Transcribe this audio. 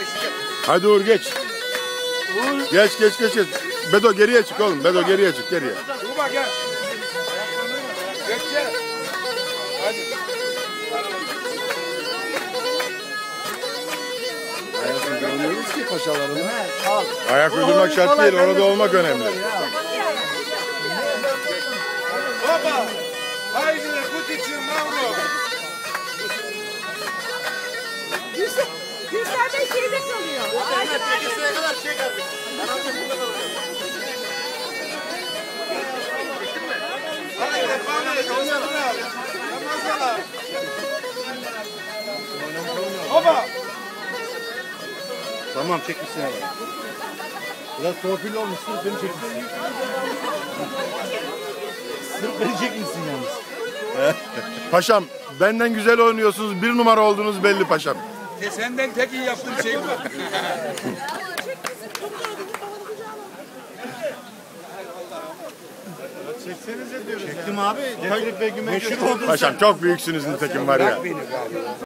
Hadi Uğur geç. Geç. Bedo geriye çık oğlum. Bedo geriye çık geriye. Uğur gel. Geç gel. Hadi. Hayatımızda oynuyoruz ki paşalarını. Ayak uydurmak şart değil. Orada olmak önemli. Baba. Haydi kut için Mavro. Gülser Bey şeyde kalıyor. Tekisine kadar çek artık. Haydi baba. Tamam çekmişsin abi. Biraz torpil olmuşsun, beni çekmişsin. Sırf beni çekmişsin yalnız. Paşam benden güzel oynuyorsunuz. 1 numara olduğunuz belli paşam. Senden tek iyi yaptığım şey bu. Çektim abi. Meşhur oldun. Paşam çok büyüksünüz nitekim var ya.